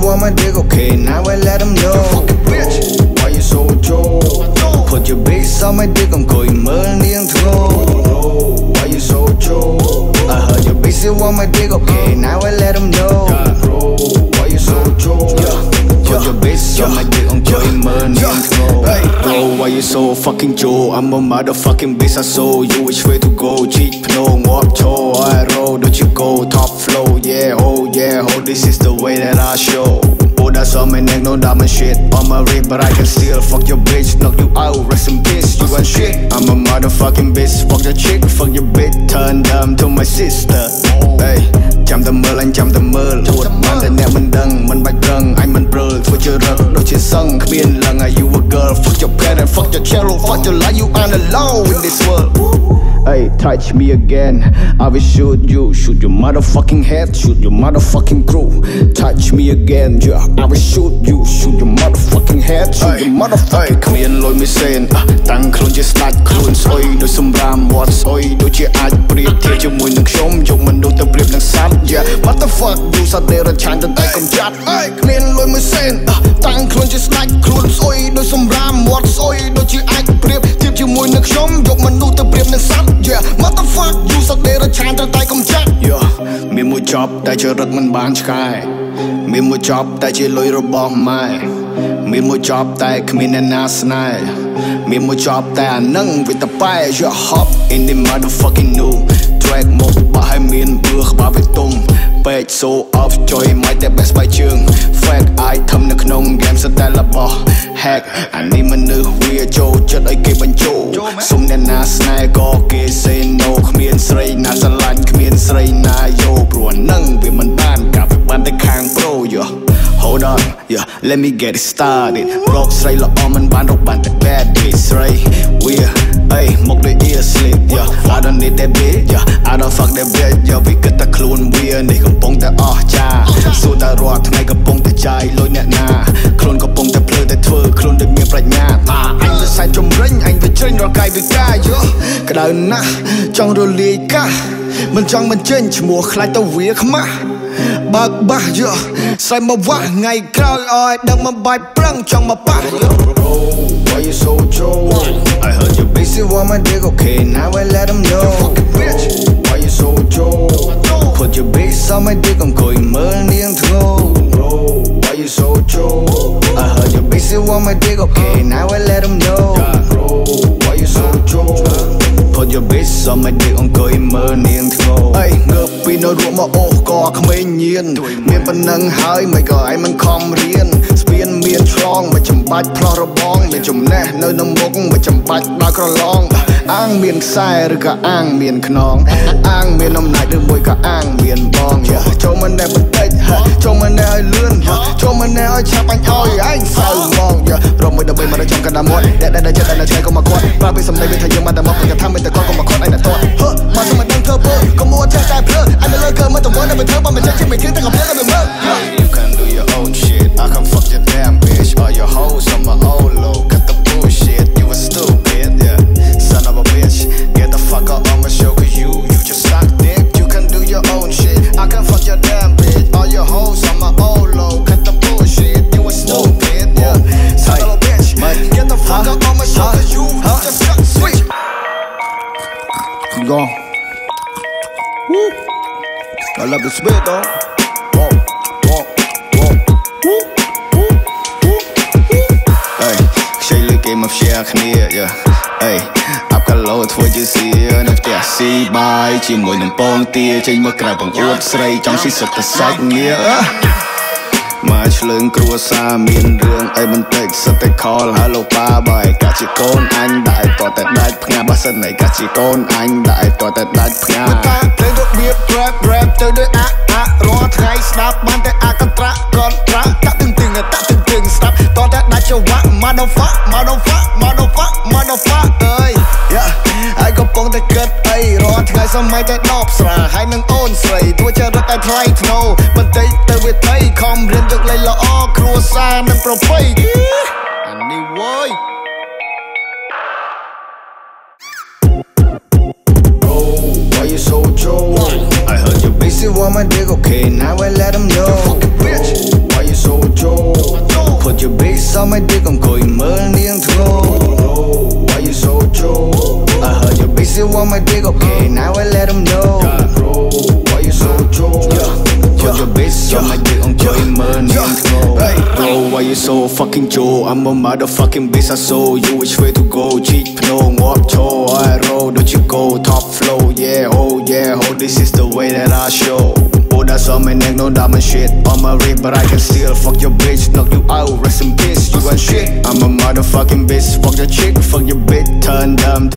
want my dick, okay, now I let them know. Why you so Joe? Put your base on my dick, I'm going million to go. Why you so Joe? I heard your bitch say want my dick, okay, now I let them know. Why you so Joe? Put your bitch on my dick, I'm going million to go. Bro, why you so fucking Joe? I'm a motherfucking bitch, I saw you, which way to go? Cheap, no, walk, toe, I roll, don't you go, top flow, yeah, oh, this is the way that I show. Oh, that's all my neck, no diamond shit on my rib, but I can still fuck your bitch, knock you out, rest in peace, you ain't shit. I'm a motherfucking bitch, fuck your chick, fuck your bitch, turn dumb to my sister. Hey, chăm tầm mơ anh chăm tầm mơ, chuột manแต่แนวมันดังมันบัดรังไอ้มันเบลอช่วยเจอรักโดยเชื่อสั่งเปลี่ยนหลังอายุ a girl, fuck your parent, fuck your channel, fuck your life, you aren't alone in this world. Hey, touch me again, I will shoot you, shoot your motherfucking head, shoot your motherfucking crew. Touch me again, yeah, I will shoot you, shoot your motherfucking head, shoot your motherfucking crew. គ្មានលុយមិនសេនតាំងខ្លួនជាស្ដាច់ខ្លួនស្អុយដោយសម្រាមវត្តស្អុយដូចជាអាចប្រៀបធៀបជាមួយនឹងខ្ញុំយកមនុស្សទៅប្រៀបនឹងសត្វ Yeah, what the fuck, you សត្វដែលរឆានតែកុំចាត់ គ្មានលុយមិនសេនតាំងខ្លួនជាស្ដាច់ខ្លួនស្អុយដោយសម្រាមវត្តស្អុយដូចជាអាចប្រៀបធៀបជាមួយនឹងខ្ញុំយកមនុស្សទៅប្រៀបនឹងសត្វ Yeah, what the fuck, you សត្វដែលរឆានតែកុំចាត់ Yeah, មានមួយចប់តែជារឹកមិនបានឆ្កែមានមួយចប់តែជាលុយរបស់ម៉ែមានមួយចប់តែគ្មានអ្នកណាស្នេហ៍មានមួយចប់តែអានឹងវាតប៉ែ You hop in the motherfucking new track មកបើឲ្យមានបឿក្បាលវាទុំពេក so off joy មិនតែ best បាយជើង fake item នៅក្នុង game ស្តែលរបស់ hack អានេះមនុស្សវាចូលចិត្តឲ្យគេបញ្ចូលសុំអ្នកណាស្នេហ៍ក៏គេ say no គ្មានស្រីណាស្រឡាញ់គ្មានស្រីណាយោព្រោះនឹងវាមិនបានកាប់បានតែខាង pro yo Hold on, yeah, let me get it started. Rock straight like man, band up band the bad bitch, right? We're, hey, mock the ear slip, yeah. I don't need that bitch, yeah. I don't fuck that bitch, yeah. We get the clone, we're nigga kampong the cha. So that rot, nigga kampong the chai, loy net na. Clone kampong the plug the twirl, clone the mere right now. Anh the side trong ring, anh the train rock guy the guy, yo. Cái đời na, trong rồi lì ca. Mình trong mình trên chỉ mùa khai tao việc mà. Bạc bạc yo, say mà vã ngày cao oi, đừng mà bài prang trong mà bạc. Why you so Joe? I heard your bitch say want my dick, okay, now I let them know. Why you so Joe? Put your bitch on my dick, I'm going million to go. Why you so Joe? I heard your bitch say want my dick, okay, now I let them know. Why you so Joe? Put your bitch on my dick, I'm going million to go. Hey, ngợp vì nó ruộng mà ô có không mấy nhiên. Miền phần nâng hơi mày gọi ai mình không riêng. Spin miền tròn mà chầm bạch pro rô bong. Miền chầm nè nơi nông mốc mà chầm bạch bao cỏ long. Ang miền sai rồi cả ang miền khnon. Ang miền nông này đưa mùi cả ang miền bong. Cho mình nè bật tách, cho mình nè hơi lươn. Cho mình nè hơi chạp anh ôi anh sao mong. Rồi mới đợi bên mà đã trong cả đám mốt. Để chết anh là chơi có mà quát. Và bây giờ đây bên thời gian mà đã mọc. Cả thăm bên thời con có mà quát anh là tốt. Mà sao mình đang thơ bơ. Có mua chơi tay plơ. Anh đã lơ cơ mà tổng vốn đang bên thơ. Mà mình chơi trên mình khiến ta gặp lỡ là mình mơ. You can do your own shit. I can fuck your damn bitch. All your hoes on my old low. Cut the bullshit. You were stupid, yeah. Son of a bitch. Get the fuck out on my show. Cause you just suck dick. You can do your own shit. I can fuck your damn bitch. All your hoes on my old low. Cut the bullshit. You were stupid, yeah. Son of a bitch. Get the fuck out on my show. Cause you just suck dick. Go. Woo. I love the spit though. Whoa, whoa, whoa. Woo, woo, woo, woo. Hey, chơi lưới game of shareគ្នា, yeah. Hey, áp cả lô thôi chứ gì, nó chả xì bài chỉ ngồi nằm bông tia trên một cái bằng uất sray trong xí sật sách nghĩa. Mà lưng cua xa miền đường ai bên tây sắp tay call hello ba bài cả chỉ con anh đại tọt tại đại nga ba sân này cả chỉ con anh đại tọt tại đại nga. Ta lấy được biết rap tới đây rót ngày snap ban tay con tra ta từng snap tọt tại đại châu vác motherfuck ơi yeah ai có bông tay cất ai rót ngày sau mai tay đọp sra hai nâng ôn sray tôi chơi rất ai try to know bên tây tới với thấy không riêng được lấy là o cua xa nâng profile anh đi vui. Why you so Joe? I heard your bitch say want my dick, okay, now I let them know. Why you so your bitch sao mày đi còn cối mơ niềng thô. Why you so true? I heard your bitch still want my dick, okay, now I let them know. Why you so true? Put your bitch so my dick on cối mơ niềng thô. Bro, why you so fucking true? I'm a motherfucking bitch, I saw you, which way to go? Cheat, no, walk, toe, I roll, don't you go, top flow, yeah, oh, this is the way that I show. Oh, that's all my neck, no diamond shit on my ring, but I can still fuck your bitch, knock you out, rest in peace, you ain't shit. I'm a motherfucking bitch, fuck your chick, fuck your bitch, turn dumb.